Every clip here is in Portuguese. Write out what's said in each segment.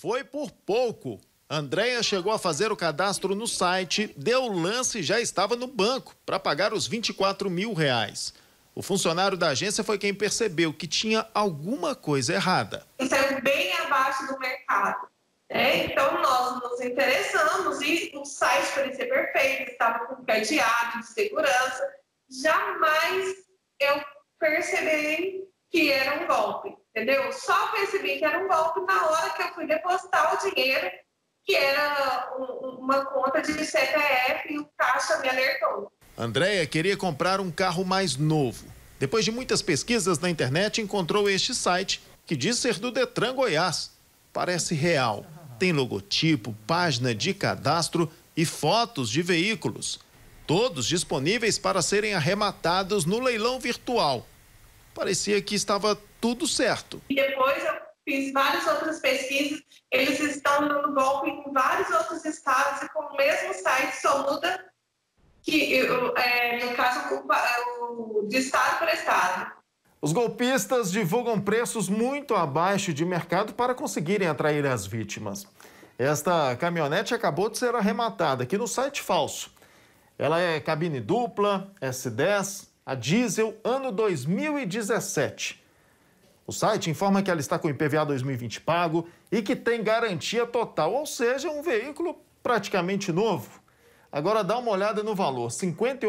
foi por pouco. Andréia chegou a fazer o cadastro no site, deu o lance e já estava no banco para pagar os R$24 mil. O funcionário da agência foi quem percebeu que tinha alguma coisa errada. Isso é bem abaixo do mercado. Então, nós nos interessamos e o site parecia perfeito, estava com cadeado de segurança. Jamais eu percebi que era um golpe, entendeu? Só percebi que era um golpe na hora que eu fui depositar o dinheiro, que era uma conta de CPF, e o caixa me alertou. Andréia queria comprar um carro mais novo. Depois de muitas pesquisas na internet, encontrou este site que diz ser do Detran Goiás. Parece real. Tem logotipo, página de cadastro e fotos de veículos. Todos disponíveis para serem arrematados no leilão virtual. Parecia que estava tudo certo. E depois eu fiz várias outras pesquisas. Eles estão dando golpe em vários outros estados e com o mesmo site, só muda que, no caso, de estado para estado. Os golpistas divulgam preços muito abaixo de mercado para conseguirem atrair as vítimas. Esta caminhonete acabou de ser arrematada aqui no site falso. Ela é cabine dupla, S10, a diesel, ano 2017. O site informa que ela está com IPVA 2020 pago e que tem garantia total, ou seja, um veículo praticamente novo. Agora dá uma olhada no valor, R$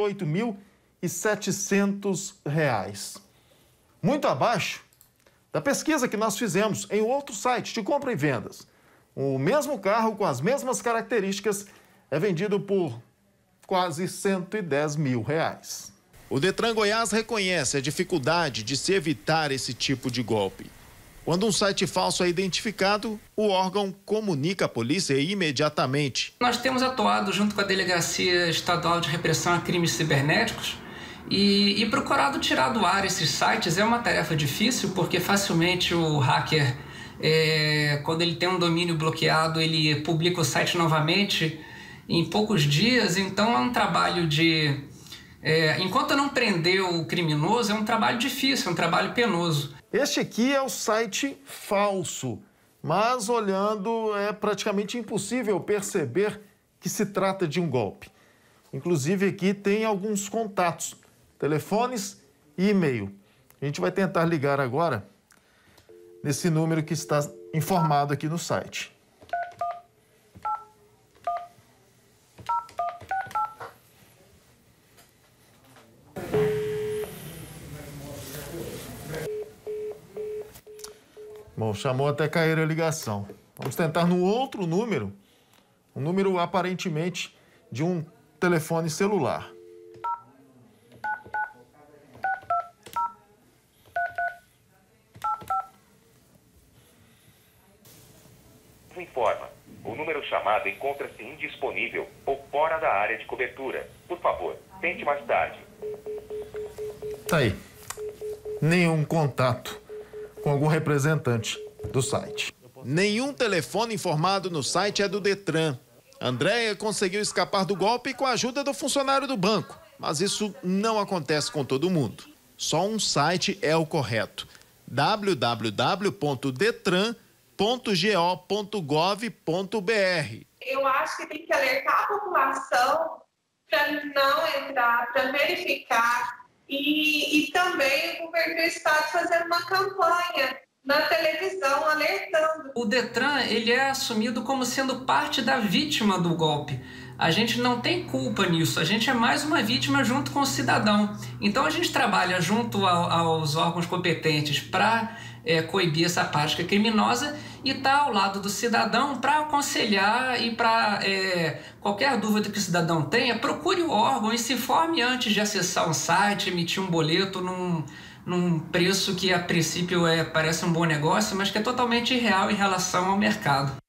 58.700. Muito abaixo da pesquisa que nós fizemos em outro site de compra e vendas. O mesmo carro com as mesmas características é vendido por quase R$110 mil. O Detran Goiás reconhece a dificuldade de se evitar esse tipo de golpe. Quando um site falso é identificado, o órgão comunica à polícia imediatamente. Nós temos atuado junto com a Delegacia Estadual de Repressão a Crimes Cibernéticos e procurado tirar do ar esses sites. É uma tarefa difícil porque facilmente o hacker, quando ele tem um domínio bloqueado, ele publica o site novamente em poucos dias. Então é um trabalho de... enquanto não prender o criminoso, é um trabalho difícil, é um trabalho penoso. Este aqui é o site falso, mas olhando é praticamente impossível perceber que se trata de um golpe. Inclusive aqui tem alguns contatos, telefones e e-mail. A gente vai tentar ligar agora nesse número que está informado aqui no site. Bom, chamou até cair a ligação. Vamos tentar no outro número, um número aparentemente de um telefone celular. Informa. O número chamado encontra-se indisponível ou fora da área de cobertura. Por favor, tente mais tarde. Tá aí. Nenhum contato com algum representante do site. Nenhum telefone informado no site é do Detran. Andréia conseguiu escapar do golpe com a ajuda do funcionário do banco, mas isso não acontece com todo mundo. Só um site é o correto: www.detran.go.gov.br. Eu acho que tem que alertar a população para não entrar, para verificar. E também o governo do estado fazendo uma campanha na televisão, alertando. O Detran, ele é assumido como sendo parte da vítima do golpe. A gente não tem culpa nisso, a gente é mais uma vítima junto com o cidadão. Então a gente trabalha junto aos órgãos competentes para coibir essa prática criminosa e está ao lado do cidadão para aconselhar e para qualquer dúvida que o cidadão tenha, procure o órgão e se informe antes de acessar um site, emitir um boleto num preço que a princípio parece um bom negócio, mas que é totalmente irreal em relação ao mercado.